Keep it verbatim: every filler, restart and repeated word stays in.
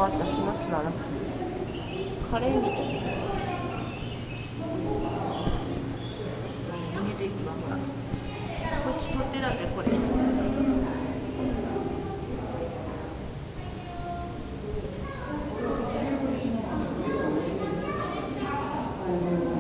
わったしますな。カレーみたいな。逃げていくわ、ほら。こっち取ってだってこれ。うん